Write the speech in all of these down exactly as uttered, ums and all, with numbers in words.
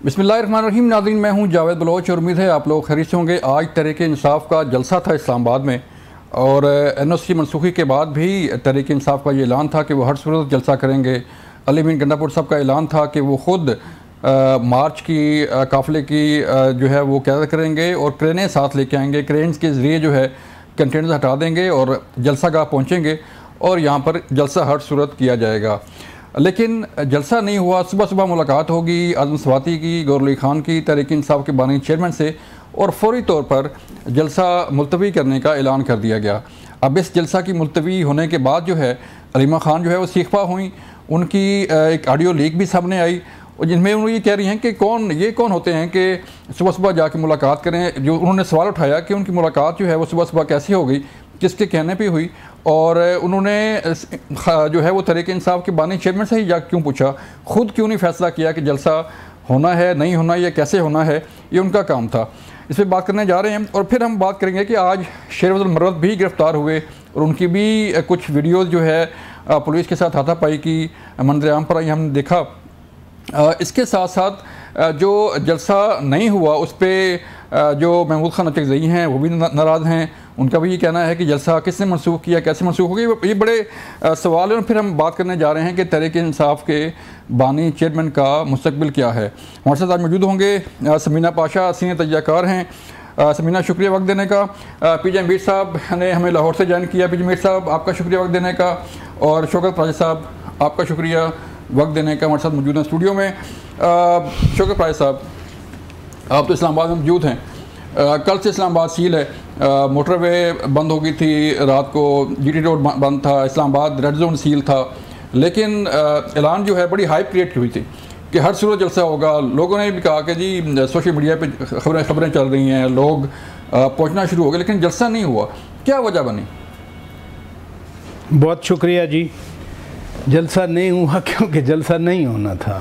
बिस्मिल्लाहिर्रहमानिर्रहीम। नाज़रीन, मैं हूं जावेद बलोच और उम्मीद है आप लोग खैरियत से होंगे। आज तहरीक इंसाफ का जलसा था इस्लामाबाद में और एन ओ सी मनसूखी के बाद भी तहरीक इंसाफ का ये ऐलान था कि वो हर सूरत जलसा करेंगे। अली अमीन गंडापुर साहब का ऐलान था कि वो ख़ुद मार्च की आ, काफ़िले की आ, जो है वो क़यादत करेंगे और क्रेनें साथ लेके आएंगे। क्रेन्स के ज़रिए जो है कंटेनर्स हटा देंगे और जलसा गाह पहुँचेंगे और यहाँ पर जलसा हर सूरत किया जाएगा। लेकिन जलसा नहीं हुआ। सुबह सुबह मुलाकात होगी आज़म स्वाति की, गौहर अली खान की, तहरीक इंसाफ के बानी चेयरमैन से, और फौरी तौर पर जलसा मुलतवी करने का ऐलान कर दिया गया। अब इस जलसा की मुलतवी होने के बाद जो है अलीमा खान जो है वो सीखपा हुई। उनकी एक ऑडियो लीक भी सामने आई और जिनमें वो ये कह रही हैं कि कौन ये कौन होते हैं कि सुबह सुबह जाके मुलाकात करें। जो उन्होंने सवाल उठाया कि उनकी मुलाकात जो है वो सुबह सुबह कैसे हो गई, किसके कहने पे हुई, और उन्होंने जो है वो तहरीक इंसाफ के बानी चेयरमैन से ही जा क्यों पूछा, ख़ुद क्यों नहीं फैसला किया कि जलसा होना है नहीं होना या कैसे होना है। ये उनका काम था। इस पर बात करने जा रहे हैं और फिर हम बात करेंगे कि आज शेर अफजल मरवत भी गिरफ़्तार हुए और उनकी भी कुछ वीडियोज़ जो है पुलिस के साथ हाथापाई की मंजर आम पर आई हमने देखा। इसके साथ साथ जो जलसा नहीं हुआ उस पर जो महमूद खान अचकज़ई हैं वो भी नाराज़ हैं। उनका भी ये कहना है कि जलसा किसने मनसूख किया, कैसे मनसूख हो गया। ये बड़े सवाल हैं और फिर हम बात करने जा रहे हैं कि तहरीक इंसाफ के बानी चेयरमैन का मुस्तकबिल क्या है। हमारे साथ आज मौजूद होंगे समीना पाशा, सीनियर तजज़ियाकार हैं। समीना, शुक्रिया वक्त देने का। पी जे मीर साहब ने हमें लाहौर से ज्वाइन किया। पी जे मीर साहब, आपका शुक्रिया वक्त देने का। और शौकत राजा साहब, आपका शुक्रिया वक्त देने का। हमारे साथ मौजूद हैं स्टूडियो में। शौकत राजा साहब, आप तो इस्लामाबाद में मौजूद हैं। आ, कल से इस्लामाबाद सील है। मोटरवे बंद हो गई थी, रात को जी टी रोड बंद था, इस्लामाबाद रेड जोन सील था। लेकिन ऐलान जो है बड़ी हाइप क्रिएट हुई थी कि हर सूरत जलसा होगा। लोगों ने भी कहा कि जी सोशल मीडिया पे खबरें खबरें चल रही हैं, लोग पहुंचना शुरू हो गए, लेकिन जलसा नहीं हुआ। क्या वजह बनी? बहुत शुक्रिया जी। जलसा नहीं हुआ क्योंकि जलसा नहीं होना था।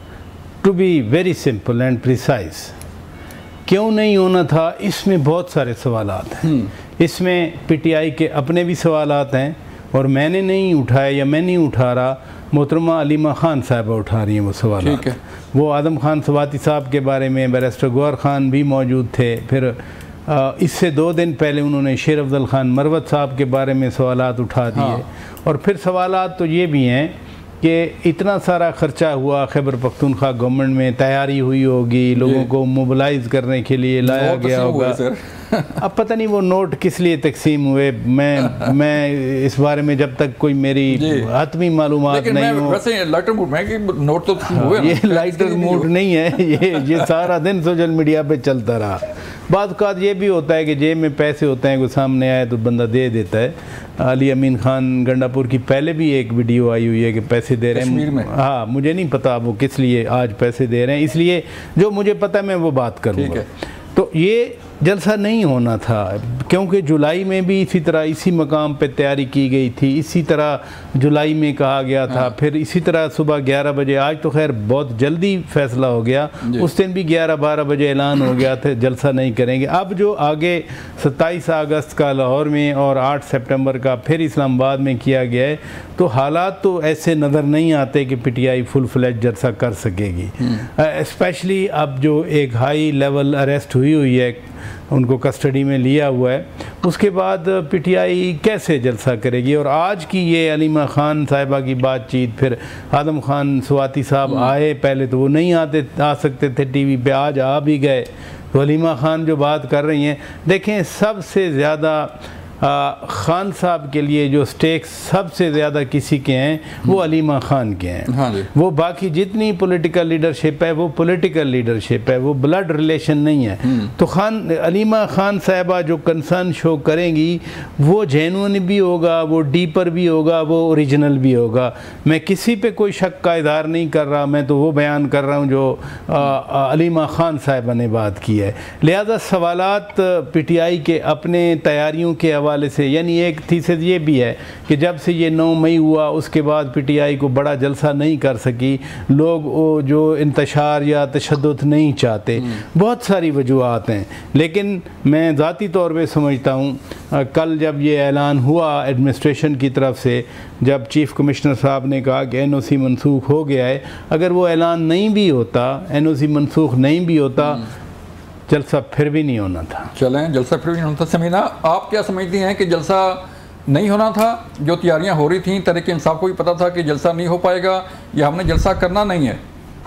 To be very simple and precise, क्यों नहीं होना था, इसमें बहुत सारे सवालात हैं। इसमें पीटीआई के अपने भी सवालात हैं और मैंने नहीं उठाए या मैं नहीं उठा रहा, मोहतरमा अलीमा खान साहबा उठा रही हैं वो सवाल। वो आदम खान स्वाति साहब के बारे में बैरिस्टर गौहर खान भी मौजूद थे। फिर इससे दो दिन पहले उन्होंने शेर अफजल खान मरवत साहब के बारे में सवालात उठा दिए। हाँ। और फिर सवालात तो ये भी हैं कि इतना सारा ख़र्चा हुआ, खैबर पख्तूनख्वा गवर्नमेंट में तैयारी हुई होगी, लोगों को मोबिलाइज़ करने के लिए लाया गया होगा। अब पता नहीं वो नोट किस लिए तकसीम हुए। मैं मैं इस बारे में जब तक कोई मेरी हतमी मालूमात नहीं हो। वैसे लाइटर मूड में कि नोट तो हुए ना, ये लाइटर मूड नहीं है। ये ये सारा दिन सोशल मीडिया पे चलता रहा। बाद का ये भी होता है कि जेब में पैसे होते हैं, कोई सामने आए तो बंदा दे देता है। अली अमीन खान गंडापुर की पहले भी एक वीडियो आई हुई है कि पैसे दे रहे हैं। हाँ, मुझे नहीं पता वो किस लिए आज पैसे दे रहे हैं, इसलिए जो मुझे पता है मैं वो बात करूँगा। तो ये जलसा नहीं होना था क्योंकि जुलाई में भी इसी तरह इसी मकाम पे तैयारी की गई थी, इसी तरह जुलाई में कहा गया था। हाँ। फिर इसी तरह सुबह ग्यारह बजे, आज तो खैर बहुत जल्दी फैसला हो गया, उस दिन भी ग्यारह बारह बजे ऐलान हो गया था जलसा नहीं करेंगे। अब जो आगे सत्ताईस अगस्त का लाहौर में और आठ सितंबर का फिर इस्लामाबाद में किया गया है, तो हालात तो ऐसे नज़र नहीं आते कि पीटीआई फुल फ्लैज जलसा कर सकेगी। स्पेशली अब जो एक हाई लेवल अरेस्ट हुई हुई है, उनको कस्टडी में लिया हुआ है, उसके बाद पीटीआई कैसे जलसा करेगी। और आज की ये अलीमा खान साहिबा की बातचीत, फिर आदम खान स्वाति साहब आए, पहले तो वो नहीं आते आ सकते थे टीवी पे, आज आ भी गए। तो अलीमा खान जो बात कर रही हैं, देखें सबसे ज़्यादा खान साहब के लिए जो स्टेक्स सबसे ज़्यादा किसी के हैं वो अलीमा खान के हैं। हाँ जी। वो बाकी जितनी पॉलिटिकल लीडरशिप है वो पॉलिटिकल लीडरशिप है, वो ब्लड रिलेशन नहीं है। तो खान अलीमा खान साहबा जो कंसर्न शो करेंगी वो जेन्युइन भी होगा, वो डीपर भी होगा, वो ओरिजिनल भी होगा। मैं किसी पे कोई शक का इज़हार नहीं कर रहा, मैं तो वो बयान कर रहा हूँ जो अलीमा खान साहबा ने बात की है। लिहाजा सवालात पीटीआई के अपने तैयारियों के हवाले हवाले से, यानी एक थीसिस ये भी है कि जब से ये नौ मई हुआ उसके बाद पीटीआई को बड़ा जलसा नहीं कर सकी, लोग जो इंतशार या तशद्दुद नहीं चाहते, बहुत सारी वजूहात हैं। लेकिन मैं ज़ाती तौर पे समझता हूँ कल जब ये ऐलान हुआ एडमिनिस्ट्रेशन की तरफ से, जब चीफ़ कमिश्नर साहब ने कहा कि एन ओ सी मनसूख हो गया है, अगर वो ऐलान नहीं भी होता, एन ओ सी मनसूख नहीं भी होता, जलसा फिर भी नहीं होना था। चलें, जलसा फिर भी नहीं होना था। समीना, आप क्या समझती हैं कि जलसा नहीं होना था? जो तैयारियां हो रही थी, तहरीक इंसाफ को भी पता था कि जलसा नहीं हो पाएगा, या हमने जलसा करना नहीं है?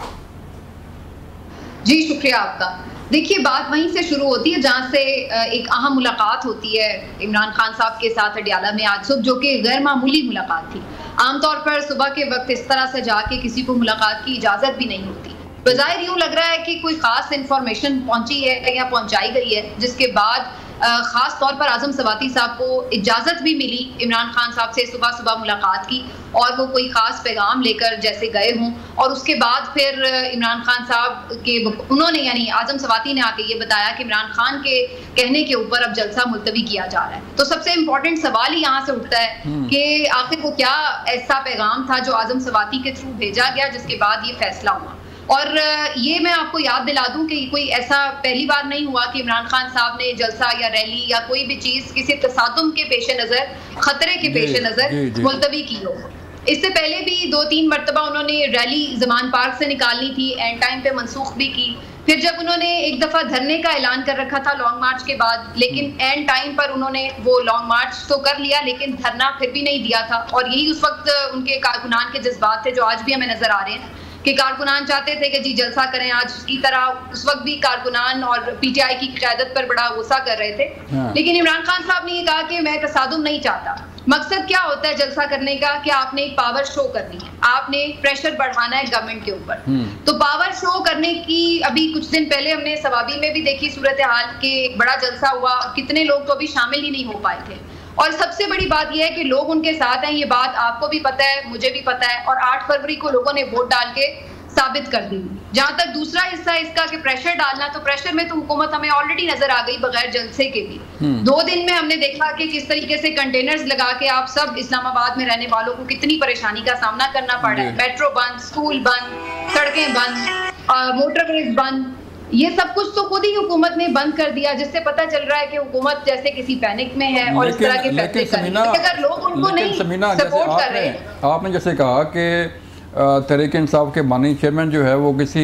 जी शुक्रिया आपका। देखिए, बात वहीं से शुरू होती है जहां से एक अहम मुलाकात होती है इमरान खान साहब के साथ अडियाला में आज सुबह, जो कि गैर मामूली मुलाकात थी। आमतौर पर सुबह के वक्त इस तरह से जाके किसी को मुलाकात की इजाज़त भी नहीं होती। बज़ाहिर यूँ लग रहा है कि कोई ख़ास इन्फॉर्मेशन पहुंची है या पहुंचाई गई है, जिसके बाद ख़ास तौर पर आज़म सवाती साहब को इजाज़त भी मिली इमरान खान साहब से सुबह सुबह मुलाकात की, और वो कोई ख़ास पैगाम लेकर जैसे गए हों। और उसके बाद फिर इमरान खान साहब के उन्होंने यानी आज़म सवाती ने आके ये बताया कि इमरान खान के कहने के ऊपर अब जलसा मुलतवी किया जा रहा है। तो सबसे इम्पोर्टेंट सवाल ही यहाँ से उठता है कि आखिर वो क्या ऐसा पैगाम था जो आज़म सवाती के थ्रू भेजा गया जिसके बाद ये फैसला हुआ। और ये मैं आपको याद दिला दूं कि कोई ऐसा पहली बार नहीं हुआ कि इमरान खान साहब ने जलसा या रैली या कोई भी चीज़ किसी तसादुम के पेश नज़र, खतरे के पेश नज़र मुलतवी की हो। इससे पहले भी दो तीन मरतबा उन्होंने रैली ज़मान पार्क से निकालनी थी, एंड टाइम पे मनसूख भी की। फिर जब उन्होंने एक दफ़ा धरने का ऐलान कर रखा था लॉन्ग मार्च के बाद, लेकिन एंड टाइम पर उन्होंने वो लॉन्ग मार्च तो कर लिया, लेकिन धरना फिर भी नहीं दिया था। और यही उस वक्त उनके कारकुनान के जज्बात थे जो आज भी हमें नज़र आ रहे हैं कि कारकुनान चाहते थे कि जी जलसा करें आज की तरह। उस वक्त भी कारकुनान और पीटीआई की क़यादत पर बड़ा गुस्सा कर रहे थे। हाँ। लेकिन इमरान खान साहब ने ये कहा कि मैं तसादुम नहीं चाहता। मकसद क्या होता है जलसा करने का कि आपने एक पावर शो करनी है, आपने प्रेशर बढ़ाना है गवर्नमेंट के ऊपर। तो पावर शो करने की अभी कुछ दिन पहले हमने सवाबी में भी देखी सूरत हाल के, बड़ा जलसा हुआ, कितने लोग तो अभी शामिल ही नहीं हो पाए थे। और सबसे बड़ी बात यह है कि लोग उनके साथ हैं, ये बात आपको भी पता है, मुझे भी पता है। और आठ फरवरी को लोगों ने वोट डाल के साबित कर दी। जहां तक दूसरा हिस्सा इसका कि प्रेशर डालना, तो प्रेशर में तो हुकूमत हमें ऑलरेडी नजर आ गई बगैर जलसे के भी। दो दिन में हमने देखा कि किस तरीके से कंटेनर्स लगा के आप सब इस्लामाबाद में रहने वालों को कितनी परेशानी का सामना करना पड़ रहा है। मेट्रो बंद, स्कूल बंद, सड़कें बंद, मोटरवेज बंद, ये सब कुछ तो खुद ही हुकूमत ने बंद कर दिया, जिससे पता चल रहा है कि हुकूमत जैसे किसी पैनिक में है और इस तरह के फैसले कर रही है। अगर लोग उनको नहीं सपोर्ट कर रहे हैं, आपने जैसे कहा कि तहरीक इंसाफ के माननीय चेयरमैन जो है वो किसी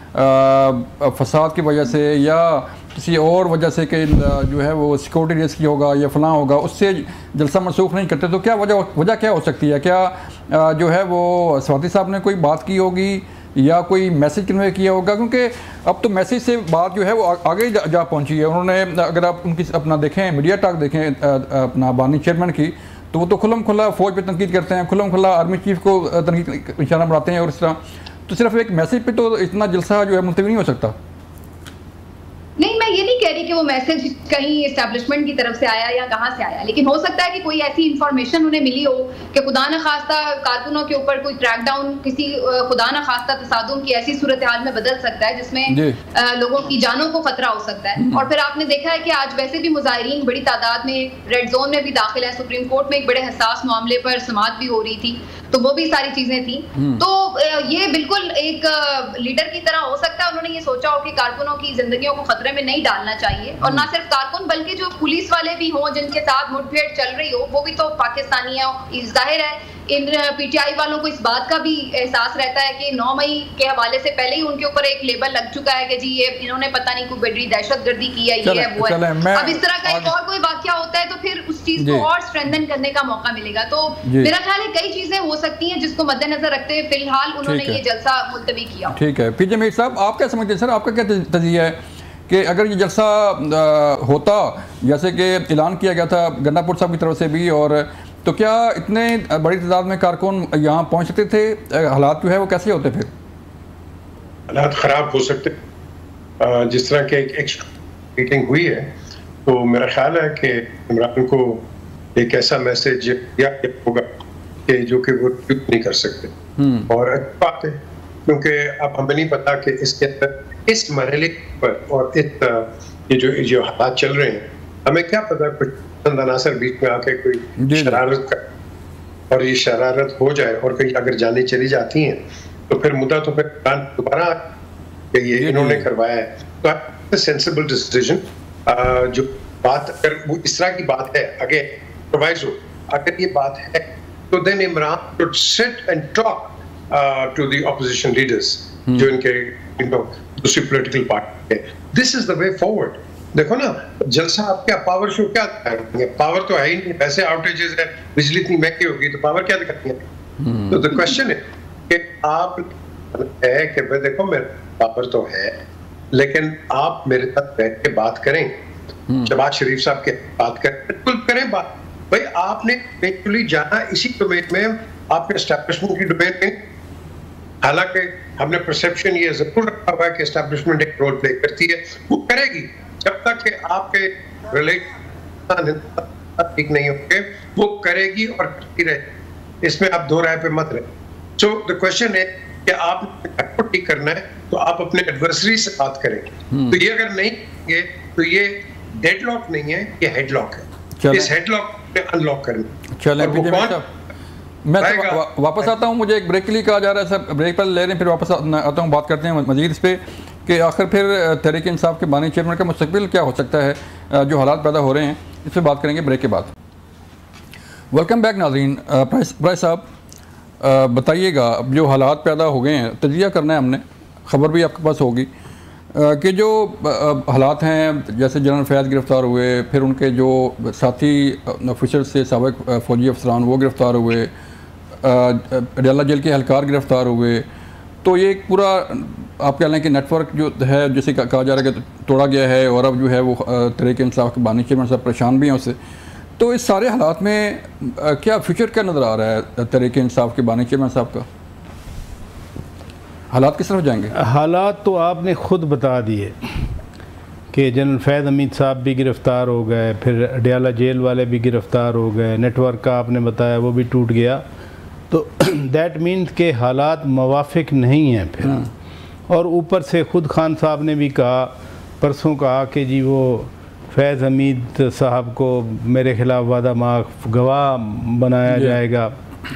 फसाद की वजह से या किसी और वजह से कि जो है वो सिक्योरिटी रिस्क होगा या फलां होगा, उससे जलसा मनसूख नहीं करते, तो क्या वजह वजह क्या हो सकती है? क्या जो है वो सवाती साहब ने कोई बात की होगी या कोई मैसेज कन्वे किया होगा? क्योंकि अब तो मैसेज से बात जो है वो आगे जा, जा पहुंची है। उन्होंने, अगर आप उनकी अपना देखें मीडिया टॉक देखें अपना बानी चेयरमैन की, तो वो तो खुलम खुला फौज पे तनकीद करते हैं, खुलम खुला आर्मी चीफ को तनकीद निशाना बनाते हैं, और इस तरह तो सिर्फ एक मैसेज पे तो इतना जलसा जो है मुलतवी नहीं हो सकता। नहीं, मैं ये नहीं कह रही कि वो मैसेज कहीं एस्टैब्लिशमेंट की तरफ से आया या कहाँ से आया, लेकिन हो सकता है कि कोई ऐसी इंफॉर्मेशन उन्हें मिली हो कि खुदा न खास्ता कारकुनों के ऊपर कोई क्रैकडाउन, किसी खुदा न खास्ता तसादुम की ऐसी सूरत हाल में बदल सकता है जिसमें लोगों की जानों को खतरा हो सकता है। और फिर आपने देखा है कि आज वैसे भी मुजाहिरीन बड़ी तादाद में रेड जोन में भी दाखिल है। सुप्रीम कोर्ट में एक बड़े हसास मामले पर समाअत भी हो रही थी, तो वो भी सारी चीजें थी। तो ये बिल्कुल एक लीडर की तरह हो सकता है उन्होंने ये सोचा हो कि कारकुनों की जिंदगियों को खतरे में नहीं डालना चाहिए, और ना सिर्फ कारकुन बल्कि जो पुलिस वाले भी हों जिनके साथ मुठभेड़ चल रही हो, वो भी तो पाकिस्तानी है। जाहिर है इन पीटीआई वालों को इस बात का भी एहसास रहता है कि नौ मई के हवाले से पहले ही उनके ऊपर एक लेबल लग चुका है कि जी ये इन्होंने पता नहीं कोई बड़ी दहशतगर्दी की है, ये है वो है। अब इस तरह का एक और कोई वाकया होता है तो फिर उस चीज को और स्ट्रेंथन करने का मौका मिलेगा। तो मेरा ख्याल है कई चीजें हो सकती हैं जिसको मद्देनजर रखते हुए फिलहाल उन्होंने ये जलसा मुलतवी किया। ठीक है, पीजे मीर साहब, आप क्या समझते हैं? सर, आपका क्या तज़किया है कि अगर ये जलसा होता जैसे कि ऐलान किया गया था गंडापुर साहब की तरफ से भी, और तो क्या इतने बड़ी तादाद में कारकुन यहाँ पहुँच सकते थे? हालात जो है वो कैसे होते? फिर हालात ख़राब हो सकते। जिस तरह के एक एक्स्ट्रा मीटिंग हुई है, तो मेरा ख्याल है कि इमरान को एक ऐसा मैसेज दिया होगा कि जो कि वो नहीं कर सकते। और अच्छी बात है, क्योंकि अब हमें नहीं पता कि इसके अंदर इस मरहले पर और इस ये जो जो हालात चल रहे हैं, हमें क्या पता कुछ अनासर बीच में आके कोई शरारत कर और ये शरारत हो जाए और कहीं अगर जाने चली जाती हैं तो फिर मुद्दा तो फिर दोबारा ये इन्होंने करवाया है। तो सेंसिबल डिसीजन, जो बात अगर वो इस तरह की बात है, अगे प्रोवाइजो अगर ये बात है तो then Imran should sit and talk to the opposition leaders जो इनके दूसरी पॉलिटिकल पार्टी है। This is the way forward. देखो ना, जलसा आप क्या पावर शो क्या दिखाएंगे? पावर तो है ही नहीं, वैसे आउटेजेस है, बिजली इतनी महंगी होगी तो पावर क्या दिखाएंगे? तो द क्वेश्चन है कि आप है कि भाई देखो मेरे पावर तो है, लेकिन आप मेरे साथ बैठ के बात करें, शहबाज शरीफ साहब के बात करें, बिल्कुल करें बात। भाई आपने एक्चुअली जाना इसी डोमेन में, आपने एस्टैब्लिशमेंट की डोमेन में, हालांकि हमने परसेप्शन ये जरूर रखा हुआ है कि एस्टैब्लिशमेंट एक रोल प्ले करती है, वो करेगी जब तक कि आपके रिलेशन ठीक नहीं होंगे, वो करेगी और करती रहे, इसमें आप दो राय पे मत रहे। सो द क्वेश्चन है कि आपको ठीक करना है तो आप अपने एडवर्सरी से बात करें, तो ये अगर नहीं करेंगे तो ये डेडलॉक नहीं है, ये हेडलॉक है। इस हेडलॉक में अनलॉक करना। चलें मैं तो वा, वापस आता हूँ, मुझे एक ब्रेक के लिए कहा जा रहा है सर, ब्रेक पर ले रहे हैं, फिर वापस आता हूँ, बात करते हैं मजीद इस पर कि आखिर फिर तहरीक इंसाफ के बानी चेयरमैन का मुस्तकबिल क्या हो सकता है, जो हालात पैदा हो रहे हैं, इस पर बात करेंगे ब्रेक के बाद। वेलकम बैक नाज़रीन। प्राइस साहब बताइएगा, अब जो हालात पैदा हो गए हैं, तजिया करना है हमने, ख़बर भी आपके पास होगी कि जो हालात हैं, जैसे जनरल फैज़ गिरफ़्तार हुए, फिर उनके जो साथी ऑफिसर से साबिक़ फ़ौजी अफसरान वो गिरफ़्तार हुए, अडयाला जेल के एहलकार गिरफ़्तार हुए, तो ये एक पूरा आप कह लें कि नेटवर्क जो है, जैसे कहा जा रहा है कि तोड़ा गया है, और अब जो है वो तहरीक इंसाफ के बानी चेयरमैन साहब परेशान भी हैं उससे। तो इस सारे हालात में क्या फ्यूचर क्या नज़र आ रहा है तहरीक इंसाफ के बानी चेयरमैन साहब का? हालात किस तरफ जाएंगे? हालात तो आपने ख़ुद बता दिए कि जनरल फैज़ हमीद साहब भी गिरफ़्तार हो गए, फिर अडयाला जेल वाले भी गिरफ़्तार हो गए, नेटवर्क का आपने बताया वो भी टूट गया, तो दैट मीन्स के हालात मुवाफ़िक नहीं हैं फिर। और ऊपर से ख़ुद खान साहब ने भी कहा, परसों कहा कि जी वो फैज़ हमीद साहब को मेरे ख़िलाफ़ वादा माफ़ गवाह बनाया जाएगा।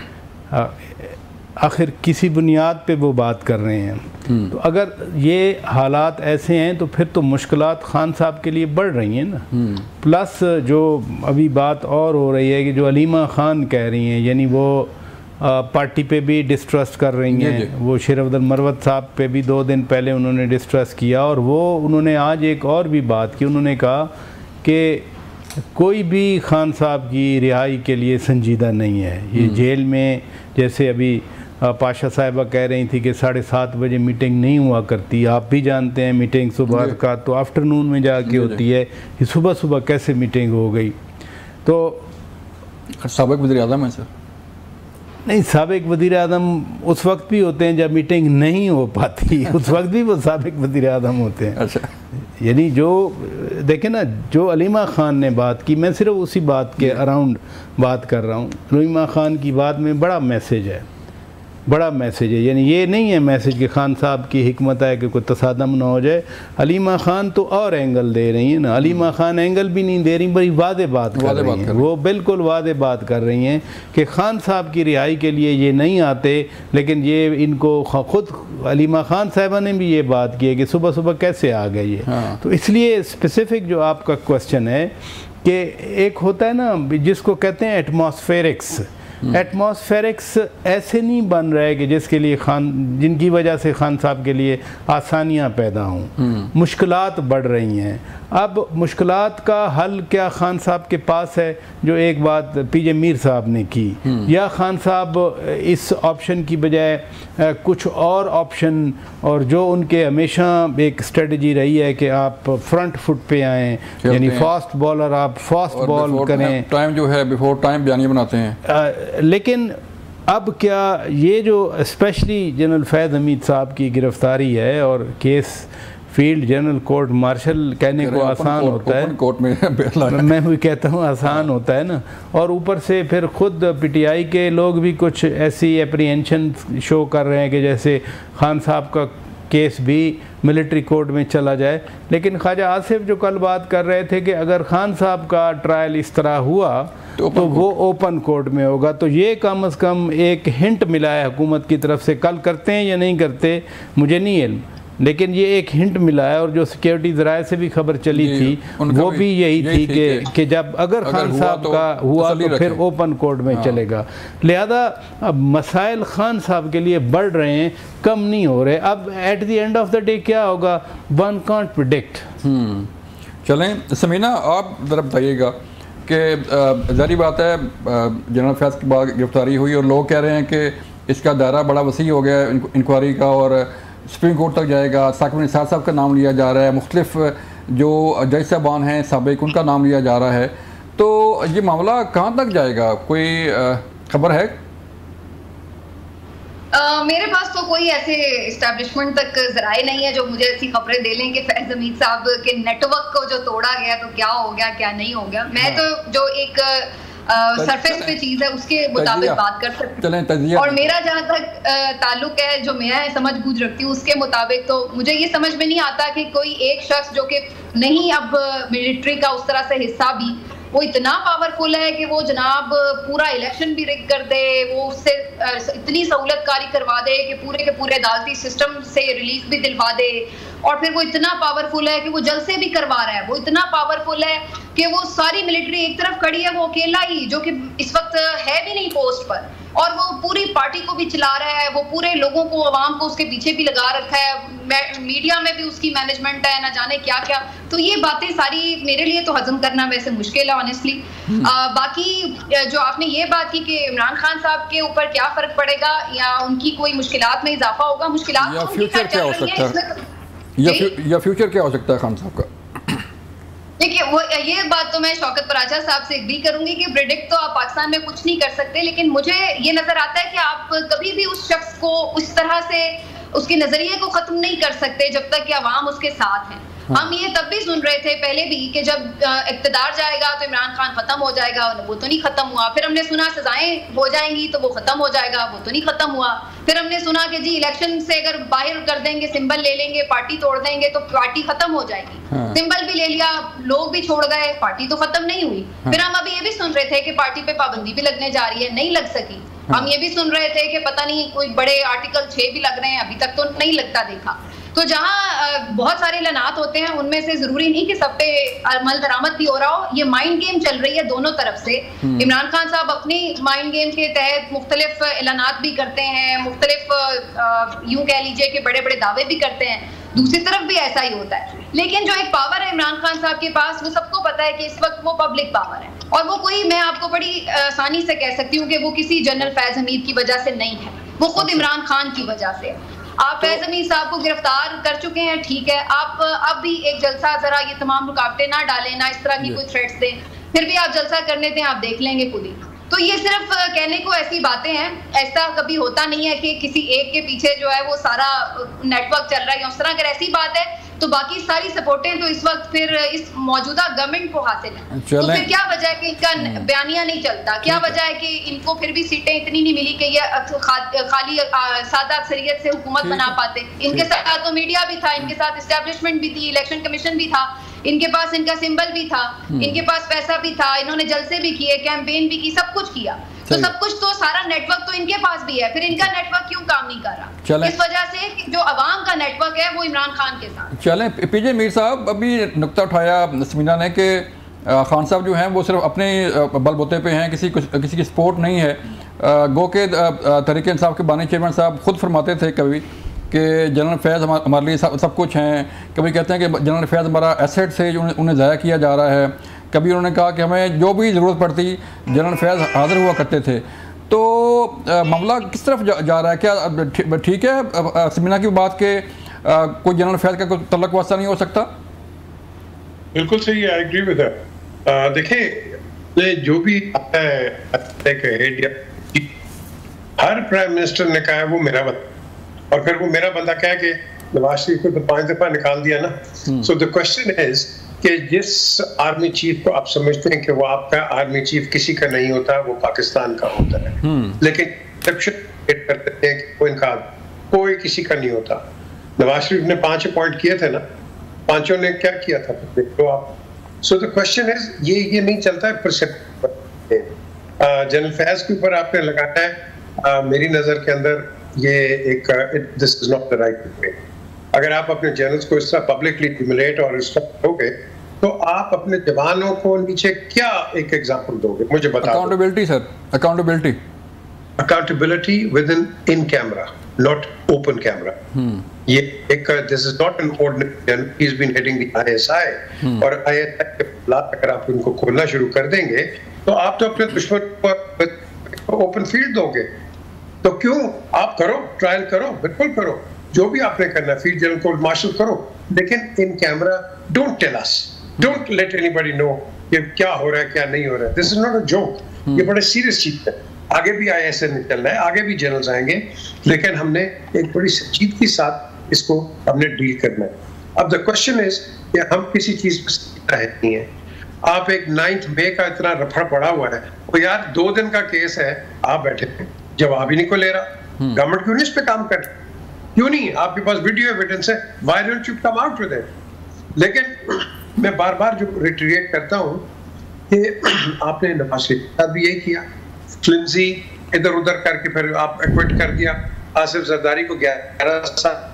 आखिर किसी बुनियाद पे वो बात कर रहे हैं। तो अगर ये हालात ऐसे हैं तो फिर तो मुश्किलात खान साहब के लिए बढ़ रही हैं ना। प्लस जो अभी बात और हो रही है कि जो अलीमा खान कह रही हैं, यानी वो आ, पार्टी पे भी डिस्ट्रस्ट कर रही हैं, वो शेर अब्दुल मरवत साहब पे भी दो दिन पहले उन्होंने डिस्ट्रस्ट किया, और वो उन्होंने आज एक और भी बात की, उन्होंने कहा कि कोई भी खान साहब की रिहाई के लिए संजीदा नहीं है। ये जेल में जैसे अभी पाशा साहिबा कह रही थी कि साढ़े सात बजे मीटिंग नहीं हुआ करती, आप भी जानते हैं मीटिंग सुबह का तो आफ्टरनून में जाके होती है, कि सुबह सुबह कैसे मीटिंग हो गई। तो साबिक़ वज़ीर-ए-आज़म है सर? नहीं, साबिक़ वज़ीर-ए-आज़म उस वक्त भी होते हैं जब मीटिंग नहीं हो पाती, उस वक्त भी वो साबिक़ वज़ीर-ए-आज़म होते हैं। अच्छा, यानी जो देखें ना, जो अलीमा ख़ान ने बात की, मैं सिर्फ उसी बात के अराउंड बात कर रहा हूँ। अलीमा ख़ान की बात में बड़ा मैसेज है, बड़ा मैसेज है, यानी ये नहीं है मैसेज कि खान साहब की हिकमत है कि कोई तसादम ना हो जाए। अलीमा खान तो और एंगल दे रही हैं ना, अलीमा खान एंगल भी नहीं दे रही, बड़ी वादे बात कर रही हैं, वो बिल्कुल वादे बात कर रही हैं कि खान साहब की रिहाई के लिए ये नहीं आते, लेकिन ये इनको ख़ुद अलीमा खान साहिबा ने भी ये बात की है कि सुबह सुबह कैसे आ गए ये। हाँ। तो इसलिए स्पेसिफ़िक जो आपका क्वेश्चन है कि एक होता है ना जिसको कहते हैं एटमॉस्फेरिक्स, एटमॉस्फेरिक्स ऐसे नहीं बन रहे कि जिसके लिए खान जिनकी वजह से खान साहब के लिए आसानियां पैदा हों, मुश्किलात बढ़ रही हैं। अब मुश्किलात का हल क्या खान साहब के पास है? जो एक बात पीजे मीर साहब ने की, या खान साहब इस ऑप्शन की बजाय कुछ और ऑप्शन, और जो उनके हमेशा एक स्ट्रेटजी रही है कि आप फ्रंट फुट पे आएँ, यानी फास्ट बॉलर आप फास्ट बॉल करें, टाइम जो है बिफोर टाइम बयानी बनाते हैं। आ, लेकिन अब क्या ये जो स्पेशली जनरल फैज़ हमीद साहब की गिरफ़्तारी है, और case field general court martial कहने को आसान होता है, कोर्ट में मैं भी कहता हूँ आसान होता है ना, और ऊपर से फिर ख़ुद पीटीआई के लोग भी कुछ ऐसी एप्रीहेंशन शो कर रहे हैं कि जैसे खान साहब का केस भी मिलिट्री कोर्ट में चला जाए। लेकिन ख्वाजा आसिफ जो कल बात कर रहे थे कि अगर खान साहब का ट्रायल इस तरह हुआ तो, तो वो ओपन कोर्ट में होगा, तो ये कम अज़ कम एक हिंट मिला है हुकूमत की तरफ से। कल करते हैं या नहीं करते मुझे नहीं इल्म, लेकिन ये एक हिंट मिला है। और जो सिक्योरिटी ज़राए से भी खबर चली थी वो भी यही थी कि कि जब अगर खान साहब का हुआ तो फिर ओपन कोर्ट में चलेगा। लिहाजा अब मसाइल खान साहब के लिए बढ़ रहे हैं, कम नहीं हो रहे। अब at the end of the day क्या होगा, वन कांट प्रिडिक्ट। चलें समीना, आप ज़रा बताइएगा कि जारी बात है जनरल फैज़ के बाद गिरफ्तारी हुई और लोग कह रहे हैं कि इसका दायरा बड़ा वसी हो गया है इंक्वायरी का और सुप्रीम कोर्ट तक जाएगा। साकिब निसार साहब का नाम लिया जा रहा है, मुख्तलिफ जो जज साहबान हैं साबिक उनका नाम लिया जा रहा है। तो ये मामला कहाँ तक जाएगा, कोई खबर है? Uh, मेरे पास तो कोई ऐसे इस्टेब्लिशमेंट तक जराए नहीं है जो मुझे ऐसी खबरें दे लें कि फैज हमीद साहब के नेटवर्क को जो तोड़ा गया तो क्या हो गया क्या नहीं हो गया। मैं तो जो एक सरफेस पे चीज है उसके मुताबिक बात कर सकती हूँ। और मेरा जहाँ तक ताल्लुक है, जो मैं समझ बूझ रखती हूँ उसके मुताबिक, तो मुझे ये समझ में नहीं आता कि कोई एक शख्स जो कि नहीं अब मिलिट्री का उस तरह से हिस्सा भी, वो इतना पावरफुल है कि वो जनाब पूरा इलेक्शन भी रिग कर दे, वो उससे इतनी सहूलतकारी करवा दे कि पूरे के पूरे अदालती सिस्टम से रिलीज भी दिलवा दे। और फिर वो इतना पावरफुल है कि वो जलसे भी करवा रहा है। वो इतना पावरफुल है कि वो सारी मिलिट्री एक तरफ खड़ी है, वो अकेला ही जो कि इस वक्त है भी नहीं पोस्ट पर, और वो पूरी पार्टी को भी चला रहा है, वो पूरे लोगों को, अवाम को उसके पीछे भी लगा रखा है। मीडिया में भी उसकी मैनेजमेंट है, ना जाने क्या क्या। तो ये बातें सारी मेरे लिए तो हजम करना वैसे मुश्किल है ऑनेस्टली। बाकी जो आपने ये बात की कि इमरान खान साहब के ऊपर क्या फर्क पड़ेगा या उनकी कोई मुश्किलात में इजाफा होगा, मुश्किलात या फ्यूचर क्या हो सकता है, या, फ्यू, या फ्यूचर क्या हो सकता है खान साहब का? देखिए, वो ये बात तो मैं शौकत पराचा साहब से एग्री करूंगी कि प्रेडिक्ट तो आप पाकिस्तान में कुछ नहीं कर सकते, लेकिन मुझे ये नजर आता है कि आप कभी भी उस शख्स को उस तरह से उसके नजरिए को खत्म नहीं कर सकते जब तक कि अवाम उसके साथ है। हाँ। हम ये तब भी सुन रहे थे पहले भी कि जब इक़्तिदार जाएगा तो इमरान खान खत्म हो जाएगा, वो तो नहीं खत्म हुआ। फिर हमने सुना सजाएं हो जाएंगी तो वो खत्म हो जाएगा, वो तो नहीं खत्म हुआ। फिर हमने सुना कि जी इलेक्शन से अगर बाहर कर देंगे, सिंबल ले लेंगे, पार्टी तोड़ देंगे तो पार्टी खत्म हो जाएगी। हाँ। सिंबल भी ले लिया, लोग भी छोड़ गए, पार्टी तो खत्म नहीं हुई। हाँ। फिर हम अभी ये भी सुन रहे थे कि पार्टी पे पाबंदी भी लगने जा रही है, नहीं लग सकी। हाँ। हम ये भी सुन रहे थे कि पता नहीं कोई बड़े आर्टिकल छह भी लग रहे हैं, अभी तक तो नहीं लगता देखा। तो जहाँ बहुत सारे लनात होते हैं उनमें से जरूरी नहीं कि सब पे अमल दरामद भी हो रहा हो। ये माइंड गेम चल रही है दोनों तरफ से। इमरान खान साहब अपनी माइंड गेम के तहत मुख्तलिफ ऐलानात भी करते हैं, मुख्तलिफ यूं कह लीजिए कि बड़े बड़े दावे भी करते हैं, दूसरी तरफ भी ऐसा ही होता है। लेकिन जो एक पावर है इमरान खान साहब के पास, वो सबको पता है कि इस वक्त वो पब्लिक पावर है, और वो कोई, मैं आपको बड़ी आसानी से कह सकती हूँ कि वो किसी जनरल फैज हमीद की वजह से नहीं है, वो खुद इमरान खान की वजह से। आप फैज हमीद साहब को गिरफ्तार कर चुके हैं, ठीक है, आप अब भी एक जलसा, जरा ये तमाम रुकावटें ना डालें, ना इस तरह की कोई थ्रेट्स दें, फिर भी आप जलसा करने दें, आप देख लेंगे खुद ही। तो ये सिर्फ कहने को ऐसी बातें हैं, ऐसा कभी होता नहीं है कि किसी एक के पीछे जो है वो सारा नेटवर्क चल रहा है। उस तरह अगर ऐसी बात है तो बाकी सारी सपोर्टें तो इस वक्त फिर इस मौजूदा गवर्नमेंट को हासिल है। तो फिर क्या वजह है कि इनका बयानिया नहीं चलता? क्या वजह है कि इनको फिर भी सीटें इतनी नहीं मिली कि ये खाली सादा अक्सरियत से हुकूमत बना पाते? इनके साथ तो मीडिया भी था, इनके साथ एस्टेब्लिशमेंट भी थी, इलेक्शन कमीशन भी था, इनके पास इनका सिंबल भी था, इनके पास पैसा भी था, इन्होंने जलसे भी किए, कैंपेन भी की, सब कुछ किया। तो सब कुछ तो, सारा नेटवर्क तो इनके पास भी है, फिर इनका नेटवर्क क्यों काम नहीं कर रहा? इस वजह से कि जो अवाम का नेटवर्क है वो इमरान खान के साथ। चलें, पीजे मीर साहब, अभी नुक्ता उठाया समीना ने कि खान साहब जो हैं वो सिर्फ अपने बलबूते पे हैं, किसी किसी की सपोर्ट नहीं है। गो के तहरीक इंसाफ के बानी चेयरमैन साहब खुद फरमाते थे कभी कि जनरल फैज़ हमारे लिए सब, सब कुछ हैं, कभी कहते हैं कि जनरल फैज़ हमारा एसेट से जो उन्हें ज़ाया किया जा रहा है, कभी उन्होंने कहा कि हमें जो भी ज़रूरत पड़ती जनरल फैज़ हाज़िर हुआ करते थे। तो आ, मामला किस तरफ जा, जा रहा है? क्या ठीक है समीना की बात के आ, कोई जनरल फैज़ का कोई तल्लुक वास्ता नहीं हो सकता? बिल्कुल सही है, आई एग्री विद दैट। देखिए, जो भी आता है, हर प्राइम मिनिस्टर ने कहा है वो मेरा बंदा, और फिर वो मेरा बंदा कह के नवाज शरीफ को तो पांच दफा निकाल दिया ना। सो द क्वेश्चन इज कि जिस आर्मी चीफ को आप समझते हैं कि वो आपका आर्मी चीफ किसी का नहीं होता, वो पाकिस्तान का होता है, लेकिन करते हैं कि वो इनका कोई किसी का नहीं होता। नवाज शरीफ ने पांच अपॉइंट किए थे ना, पांचों ने क्या किया था देख लो आप। सो द क्वेश्चन इज, ये ये नहीं चलता है परसेप्ट। जनरल फैज के ऊपर आपने लगाना है, uh, मेरी नजर के अंदर ये एक this is not the right way. अगर आप अपने जनरल्स को इस तरह पब्लिकली ह्यूमिलेट और इस तरह करोगे तो आप अपने जवानों को नीचे क्या एक एग्जांपल दोगे, मुझे बताओ। Accountability sir, accountability accountability within in camera, not open camera. ये एक this is not an ordinary general, he is been heading the ISI, और आईएसआई के खिलाफ अगर आप उनको खोलना शुरू कर देंगे तो आप तो अपने दुश्मन को ओपन फील्ड दोगे। तो क्यों आप करो, ट्रायल करो, बिल्कुल करो, जो भी आपने करना, फील्ड जनरल कोर्ट मार्शल करो, लेकिन in camera don't tell us, don't let anybody know कि क्या हो रहा है क्या नहीं हो रहा है। This is not a joke, ये बड़े सीरियस चीज है। आगे भी आईएसए निकलना है, आगे भी जनरल्स आएंगे, लेकिन हमने एक बड़ी संजीदगी के साथ इसको हमने डील करना है। अब द क्वेश्चन इज कि हम किसी चीज पर नहीं है। आप एक नाइन्थ मई का इतना रफड़ पड़ा हुआ है, वो यार दो दिन का केस है, आप बैठे हैं, जवाब ही नहीं को ले रहा। गवर्नमेंट क्यों नहीं इस पे काम कर रही? क्यों नहीं? आपके पास वीडियो एविडेंस है, why don't you come out with it? लेकिन मैं बार बार जो रिट्रीट करता हूं कि आपने नवाज शरीफ के साथ भी यही किया, फ्लिमजी इधर उधर करके फिर आप एक्विट कर दिया। आसिफ जरदारी को ग्यारह साल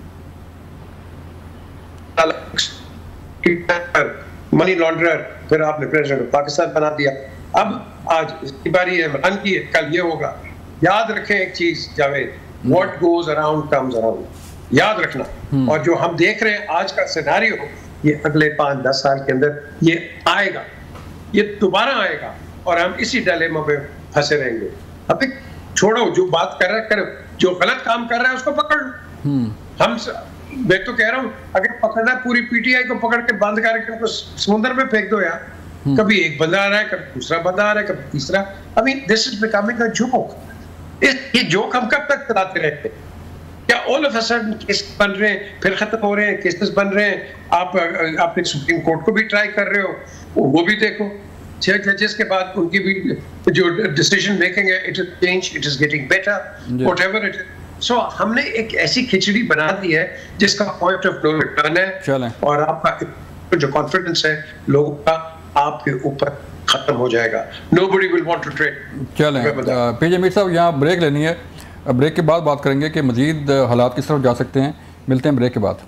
मनी लॉन्ड्रर, फिर आपने प्रेसिडेंट ऑफ पाकिस्तान बना दिया। अब आज इसकी बारी इमरान की है, कल ये होगा। याद रखें एक चीज Javed, what goes around comes around, याद रखना। और जो हम देख रहे हैं आज का सिनेरियो, ये अगले पांच दस साल के अंदर ये आएगा, ये दोबारा आएगा, और हम इसी डायलेमा में फंसे रहेंगे। अभी छोड़ो, जो बात कर रहा है करो, जो गलत काम कर रहा है उसको पकड़ लो। हम मैं तो कह रहा हूँ, अगर पकड़ना है पूरी पीटीआई को पकड़ के बंद करके उनको समुद्र में फेंक दो यार। कभी एक बंदा आ रहा है, कभी दूसरा बंदा आ रहा है, कभी तीसरा। I mean this is becoming a joke. ये जोक हम कब तक चलाते रहते हैं? क्या all of a sudden case बन रहे हैं, फिर खत्म हो रहे हैं, केसेस बन रहे हैं। आप अपने सुप्रीम कोर्ट को भी ट्राई कर रहे हो, वो भी देखो, छह जजेस के बाद उनकी भी जो डिसीजन मेकिंग है, it is change, it is getting better, whatever it is. So हमने एक ऐसी खिचड़ी बना दी है जिसका पॉइंट ऑफ नो रिटर्न है, और आपका जो कॉन्फिडेंस है लोगों का आपके ऊपर खत्म हो जाएगा। Nobody will want to trade. चलें पीजे मीर साहब, यहाँ ब्रेक लेनी है, ब्रेक के बाद बात करेंगे कि मजीद हालात किस तरफ जा सकते हैं। मिलते हैं ब्रेक के बाद।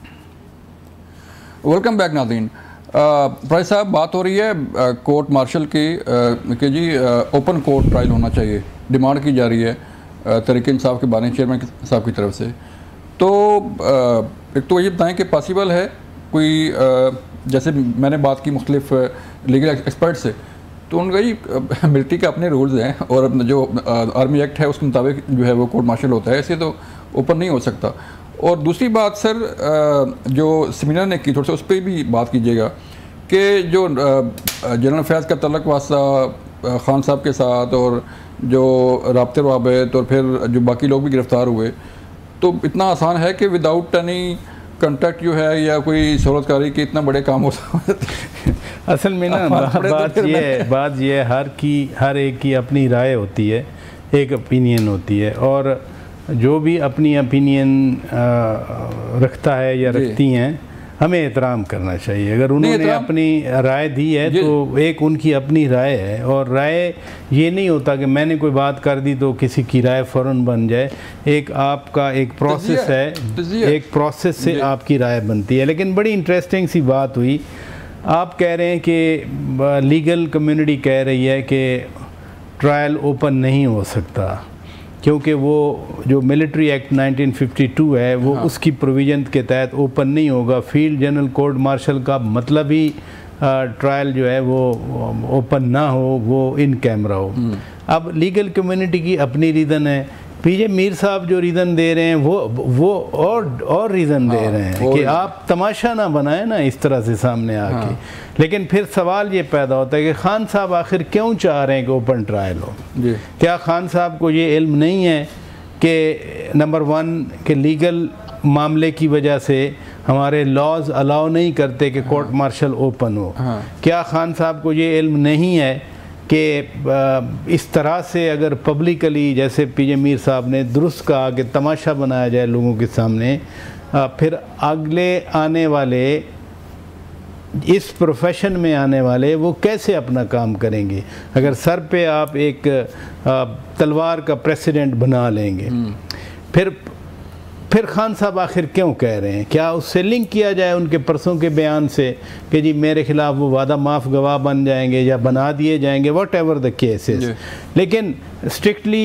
वेलकम बैक नाज़रीन। प्राइस साहब, बात हो रही है कोर्ट मार्शल की कि जी ओपन कोर्ट ट्रायल होना चाहिए, डिमांड की जा रही है तहरीक इंसाफ के बानी चेयरमैन साहब की तरफ से। तो एक तो ये बताएं कि पॉसिबल है कोई, जैसे मैंने बात की मुख्तलिफ लीगल एक्सपर्ट से, तो उनका ही मिलिट्री के अपने रूल्स हैं और जो आर्मी एक्ट है उसके मुताबिक जो है वो कोर्ट मार्शल होता है, ऐसे तो ओपन नहीं हो सकता। और दूसरी बात सर, जो सेमिनार ने की, थोड़ा सा उस पर भी बात कीजिएगा कि जो जनरल फैज़ का तल्लक वास्ता खान साहब के साथ और जो राब्ते रवाबित और फिर जो बाकी लोग भी गिरफ़्तार हुए, तो इतना आसान है कि विदाउट एनी कॉन्टैक्ट जो है या कोई सहूलतकारी के इतना बड़े काम हो सकते हैं? असल में ना बात ये है बात ये है हर की हर एक की अपनी राय होती है, एक ओपिनियन होती है, और जो भी अपनी ओपिनियन रखता है या रखती हैं हमें एहतराम करना चाहिए। अगर उन्होंने अपनी राय दी है तो एक उनकी अपनी राय है, और राय ये नहीं होता कि मैंने कोई बात कर दी तो किसी की राय फ़ौरन बन जाए। एक आपका एक प्रोसेस है, एक प्रोसेस से आपकी राय बनती है। लेकिन बड़ी इंटरेस्टिंग सी बात हुई, आप कह रहे हैं कि लीगल कम्युनिटी कह रही है कि ट्रायल ओपन नहीं हो सकता क्योंकि वो जो military act nineteen fifty two है वो हाँ। उसकी प्रोविज़न के तहत ओपन नहीं होगा। फील्ड जनरल कोर्ट मार्शल का मतलब ही ट्रायल जो है वो ओपन ना हो, वो इन कैमरा हो। अब लीगल कम्युनिटी की अपनी रीज़न है, पीजे मीर साहब जो रीज़न दे रहे हैं वो वो और और रीज़न दे रहे हैं कि आप तमाशा ना बनाएं ना इस तरह से सामने आके। हाँ। लेकिन फिर सवाल ये पैदा होता है कि खान साहब आखिर क्यों चाह रहे हैं कि ओपन ट्रायल हो? क्या खान साहब को ये इल्म नहीं है कि नंबर वन के लीगल मामले की वजह से हमारे लॉज अलाउ नहीं करते कि कोर्ट मार्शल ओपन हो? हाँ। क्या खान साहब को ये इल्म नहीं है कि इस तरह से अगर पब्लिकली, जैसे पीजे मीर साहब ने दुरुस्त कहा कि तमाशा बनाया जाए लोगों के सामने, फिर अगले आने वाले इस प्रोफेशन में आने वाले वो कैसे अपना काम करेंगे अगर सर पे आप एक तलवार का प्रेसिडेंट बना लेंगे। फिर फिर खान साहब आखिर क्यों कह रहे हैं, क्या उससे लिंक किया जाए उनके परसों के बयान से कि जी मेरे खिलाफ वो वादा माफ़ गवाह बन जाएंगे या बना दिए जाएंगे, वॉट एवर द केसेस। लेकिन strictly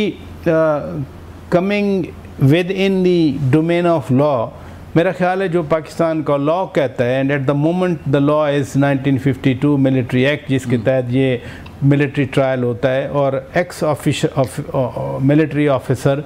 coming within the domain of law, मेरा ख्याल है जो पाकिस्तान का लॉ कहता है, and at the moment the law is nineteen fifty two military act जिसके तहत ये मिलिट्री ट्रायल होता है, और एक्स ऑफिसर मिलिट्री ऑफिसर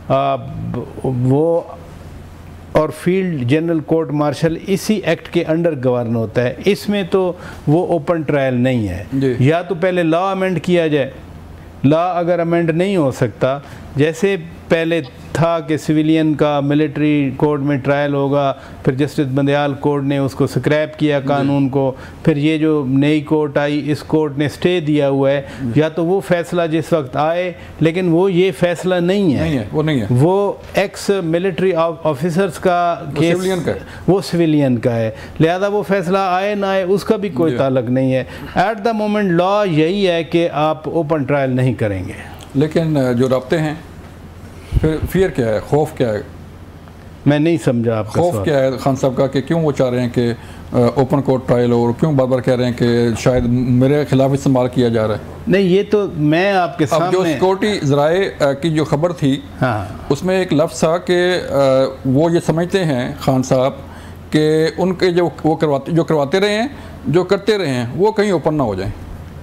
वो और फील्ड जनरल कोर्ट मार्शल इसी एक्ट के अंडर गवर्न होता है। इसमें तो वो ओपन ट्रायल नहीं है। या तो पहले लॉ अमेंड किया जाए, लॉ अगर अमेंड नहीं हो सकता, जैसे पहले था कि सिविलियन का मिलिट्री कोर्ट में ट्रायल होगा, फिर जस्टिस बंदयाल कोर्ट ने उसको स्क्रैप किया कानून को, फिर ये जो नई कोर्ट आई इस कोर्ट ने स्टे दिया हुआ है। या तो वो फैसला जिस वक्त आए, लेकिन वो ये फैसला नहीं है, नहीं है वो नहीं है वो एक्स मिलिट्री ऑफिसर्स का केस, सिविलियन का वो सिविलियन का है, लिहाजा वो फैसला आए ना आए उसका भी कोई ताल्लुक नहीं है। एट द मोमेंट लॉ यही है कि आप ओपन ट्रायल नहीं करेंगे। लेकिन जो रब्ते हैं, फिर फियर क्या है, खौफ क्या है? मैं नहीं समझा आपका खौफ क्या है खान साहब का कि क्यों वो चाह रहे हैं कि ओपन कोर्ट ट्रायल हो, और क्यों बार बार कह रहे हैं कि शायद मेरे खिलाफ इस्तेमाल किया जा रहा है? नहीं, ये तो मैं आपके सामने, अब जो सिक्योरिटी ज़राए की जो खबर थी, हाँ, उसमें एक लफ्ज़ था कि वो ये समझते हैं खान साहब कि उनके जो वो करवाते जो करवाते रहे हैं, जो करते रहे हैं, वो कहीं ओपन ना हो जाए।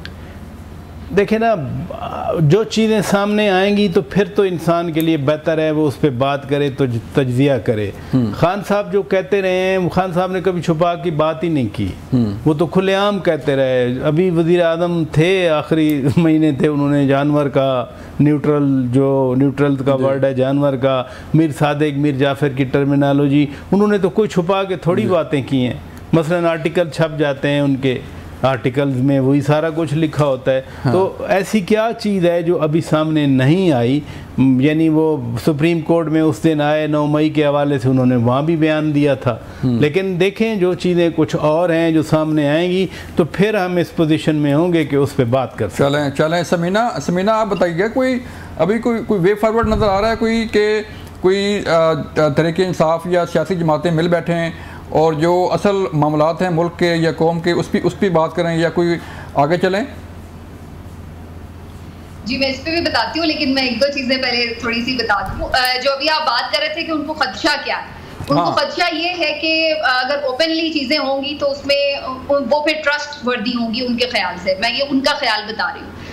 देखें ना, जो चीज़ें सामने आएंगी तो फिर तो इंसान के लिए बेहतर है वो उस पर बात करे, तो तज्जिया करे। खान साहब जो कहते रहे हैं, खान साहब ने कभी छुपा की बात ही नहीं की, वो तो खुलेआम कहते रहे। अभी वज़ीर आज़म थे, आखिरी महीने थे, उन्होंने जानवर का न्यूट्रल, जो न्यूट्रल का वर्ड है जानवर का, मीर सादिक मीर जाफ़र की टर्मिनोलॉजी, उन्होंने तो कोई छुपा के थोड़ी बातें की हैं। मसलन आर्टिकल छप जाते हैं उनके, आर्टिकल्स में वही सारा कुछ लिखा होता है। हाँ। तो ऐसी क्या चीज़ है जो अभी सामने नहीं आई? यानी वो सुप्रीम कोर्ट में उस दिन आए, नौ मई के हवाले से उन्होंने वहाँ भी बयान दिया था। लेकिन देखें जो चीज़ें कुछ और हैं जो सामने आएंगी तो फिर हम इस पोजीशन में होंगे कि उस पर बात कर सकते। चलें चलें समीना समीना आप बताइए, कोई अभी कोई कोई वे फॉरवर्ड नज़र आ रहा है कोई कि कोई तहरीक इंसाफ या सियासी जमातें मिल बैठे हैं और जो असल मामलात हैं मुल्क के या कौम के उस पर उस पर बात करें, या कोई आगे चलें? जी मैं इस पे भी बताती हूँ, लेकिन मैं एक दो चीज़ें पहले थोड़ी सी बता दूँ। जो अभी आप बात कर रहे थे कि उनको खदशा क्या है, उनको हाँ। खदशा ये है कि अगर ओपनली चीज़ें होंगी तो उसमें वो फिर ट्रस्ट वर्दी होंगी उनके ख्याल से। मैं ये उनका ख्याल बता रही हूँ।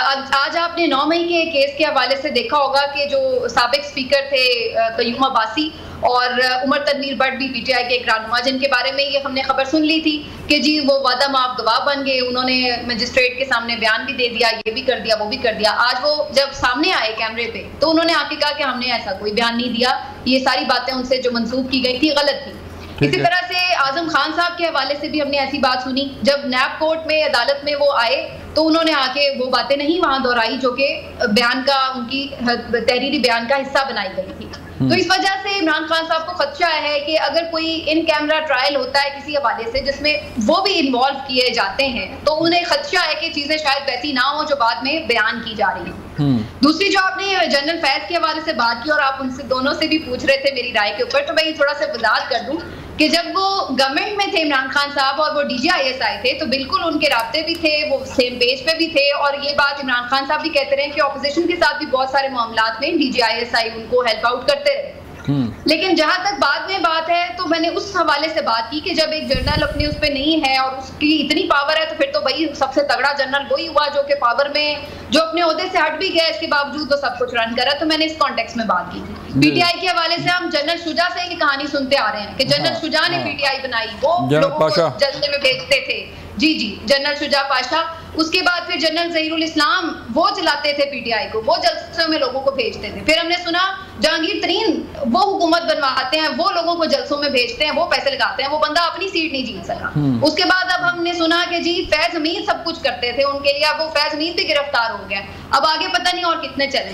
आज आपने नौ मई के केस के हवाले से देखा होगा कि जो साबिक स्पीकर थे कयूम अब्बासी और उमर तनवीर भट्ट भी पीटीआई के एक रहनुमा, जिनके बारे में ये हमने खबर सुन ली थी कि जी वो वादा माफ गवाह बन गए, उन्होंने मजिस्ट्रेट के सामने बयान भी दे दिया, ये भी कर दिया, वो भी कर दिया। आज वो जब सामने आए कैमरे पे तो उन्होंने आके कहा कि हमने ऐसा कोई बयान नहीं दिया, ये सारी बातें उनसे जो मंसूब की गई थी गलत थी। इसी तरह से आजम खान साहब के हवाले से भी हमने ऐसी बात सुनी, जब नैब कोर्ट में अदालत में वो आए तो उन्होंने आके वो बातें नहीं वहां दोहराई जो कि बयान का, उनकी तहरीरी बयान का हिस्सा बनाई गई थी। तो इस वजह से इमरान खान साहब को खदशा है कि अगर कोई इन कैमरा ट्रायल होता है किसी हवाले से जिसमें वो भी इन्वॉल्व किए जाते हैं, तो उन्हें खदशा है कि चीजें शायद वैसी ना हो जो बाद में बयान की जा रही है। दूसरी जो आपने जनरल फैज के हवाले से बात की और आप उनसे दोनों से भी पूछ रहे थे मेरी राय के ऊपर, तो मैं ये थोड़ा सा वजाहत कर दूं कि जब वो गवर्नमेंट में थे इमरान खान साहब और वो डीजीआईएसआई थे तो बिल्कुल उनके राब्ते भी थे, वो सेम पेज पे भी थे, और ये बात इमरान खान साहब भी कहते रहे कि ऑपोजिशन के साथ भी बहुत सारे मामलात में डीजीआईएसआई उनको हेल्प आउट करते रहे। लेकिन जहां तक बाद में बात है तो मैंने उस हवाले से बात की कि जब एक जनरल अपने उस पर नहीं है और उसकी इतनी पावर है तो फिर तो भाई सबसे तगड़ा जनरल वही हुआ जो कि पावर में जो अपने ओहदे से हट भी गया, इसके बावजूद वो सब कुछ रन करा। तो मैंने इस कॉन्टेक्स्ट में बात की थी। पीटीआई के हवाले से हम जनरल शुजा से ही कहानी सुनते आ रहे हैं कि जनरल शुजा ने पीटीआई बनाई, वो लोगों को जलसे में भेजते थे। जी जी जनरल शुजा पाशा। उसके बाद फिर जनरल जहीरुल इस्लाम वो चलाते थे पीटीआई को, वो जलसों में लोगों को भेजते थे। फिर हमने सुना जहांगीर तरीन वो हुकूमत बनवाते हैं, वो लोगों को जलसों में भेजते हैं, वो पैसे लगाते हैं, वो बंदा अपनी सीट नहीं जीत सका। उसके बाद अब हमने सुना कि जी फैज हमीद सब कुछ करते थे उनके लिए, अब वो फैज हमीद भी गिरफ्तार हो गया, अब आगे पता नहीं और कितने चलेंगे।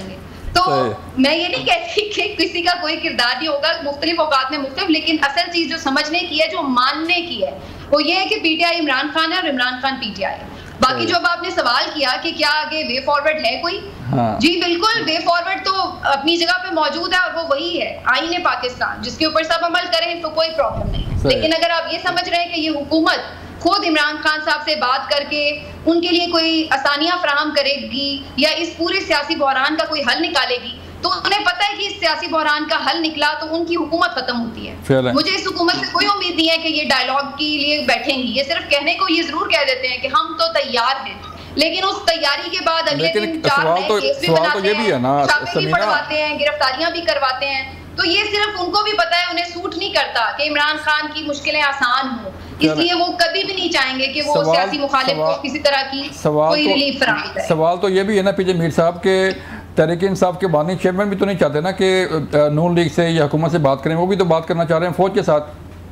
तो मैं ये नहीं कहती कि किसी का कोई किरदार नहीं होगा, मुख्तलिफ औकात में मुख्तलिफ, लेकिन असल चीज जो समझने की है, जो मानने की है, वो ये है कि पीटीआई इमरान खान है और इमरान खान पीटीआई है। बाकी जो अब आपने सवाल किया कि क्या आगे वे फॉरवर्ड है कोई, हाँ। जी बिल्कुल, वे फॉरवर्ड तो अपनी जगह पे मौजूद है और वो वही है आईन पाकिस्तान, जिसके ऊपर सब अमल करें तो कोई प्रॉब्लम नहीं है। लेकिन अगर आप ये समझ रहे हैं कि ये हुकूमत खुद इमरान खान साहब से बात करके उनके लिए कोई आसानियां फराहम करेगी या इस पूरे सियासी बहरान का कोई हल निकालेगी, तो उन्हें पता है कि इस सियासी बहरान का हल निकला तो उनकी हुकूमत खत्म होती है। मुझे इस हुकूमत से कोई उम्मीद नहीं है कि ये डायलॉग के लिए बैठेंगी। ये सिर्फ कहने को ये जरूर कह देते हैं कि हम तो तैयार हैं, लेकिन उस तैयारी के बाद अगले दिन चार नए केस भी बनाते हैं, छापे भी पड़वाते हैं, गिरफ्तारियां भी करवाते हैं। तो ये सिर्फ उनको भी पता है, उन्हें सूट नहीं करता कि इमरान खान की मुश्किलें आसान हो, इसलिए वो कभी भी नहीं चाहेंगे कि वो सियासी मुखालिफ को किसी तरह की कोई रिलीफ फराहम करे। सवाल तो ये भी है ना पीजे मीर साहब के तहरीक इंसाफ के बानी चेयरमैन भी तो नहीं चाहते ना कि नून लीग से या हुकूमत से बात करें, वो भी तो बात करना चाह रहे हैं फौज के साथ।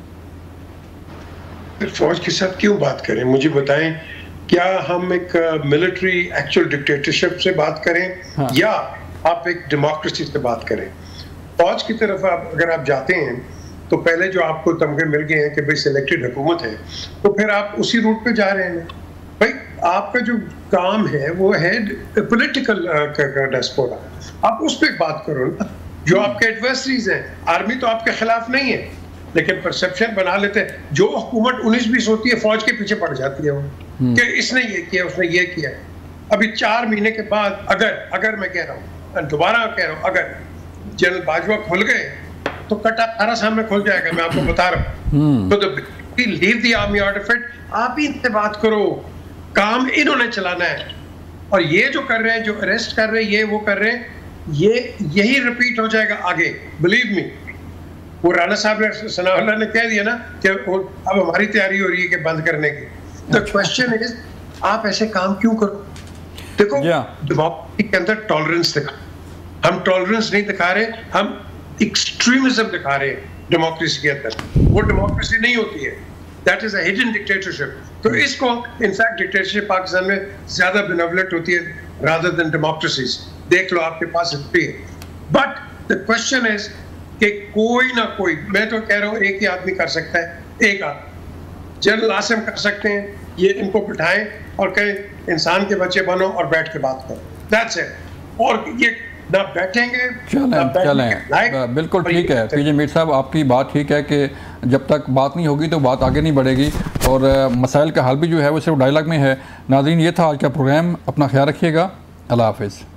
फौज के साथ क्यों बात करें, मुझे बताएं, क्या हम एक मिलिट्री एक्चुअल डिक्टेटरशिप से बात करें, हाँ। या आप एक डेमोक्रेसी से बात करें? फौज की तरफ आप अगर आप जाते हैं तो पहले जो आपको तमगे मिल गए हैं कि भाई सिलेक्टेड हुकूमत है, तो फिर आप उसी रूट पे जा रहे हैं। भाई आपका जो काम है वो है पॉलिटिकल डेस्पोटा, आप उस पर बात करो ना। जो आपके एडवर्सरीज हैं, आर्मी तो आपके खिलाफ नहीं है, लेकिन परसेप्शन बना लेते हैं। जो हुकूमत उन्नीस बीस होती है फौज के पीछे पड़ जाती है वो कि इसने ये किया, उसने ये किया। अभी चार महीने के बाद अगर अगर मैं कह रहा हूँ, दोबारा कह रहा हूँ, अगर जनरल बाजवा खुल गए तो कटा सारा सामने खुल जाएगा, मैं आपको बता रहा हूँ। तो leave the army out of it, आप ही इनसे बात करो, काम इन्होंने चलाना है। और ये जो कर रहे हैं, जो अरेस्ट कर रहे हैं, ये वो कर रहे हैं, ये यही रिपीट हो जाएगा आगे, बिलीव मी। वो राणा साहब ने, सनाउल्लाह ने कह दिया ना कि अब हमारी तैयारी हो रही है कि बंद करने की। तो क्वेश्चन इज, आप ऐसे काम क्यों करो? देखो डेमोक्रेसी के अंदर टॉलरेंस दिखा, हम टॉलरेंस नहीं दिखा रहे, हम एक्सट्रीमिज्म दिखा रहे हैं डेमोक्रेसी के अंदर। वो डेमोक्रेसी नहीं होती है, that is a hidden dictatorship. तो इसको इनफैक्ट डिक्टेटरशिप पाकिस्तान में ज्यादा बेनेवलेंट होती है रादर देन डेमोक्रेसीज। देख लो, आपके पास हिस्ट्री है। बट द क्वेश्चन इज कि कोई ना कोई, मैं तो कह रहा हूँ एक ही आदमी कर सकता है, एक आदमी जनरल आसिम कर सकते हैं, ये इनको बिठाएं और कहें इंसान के बच्चे बनो और बैठ के बात करो, दैट्स इट। और ये ना बैठेंगे, चलें चलें बिल्कुल ठीक है पीजे मीर साहब, आपकी बात ठीक है कि जब तक बात नहीं होगी तो बात आगे नहीं बढ़ेगी, और मसाइल का हल भी जो है वो सिर्फ डायलॉग में है। नाज़रीन, ये था आज का प्रोग्राम, अपना ख्याल रखिएगा, अल्लाह हाफिज़।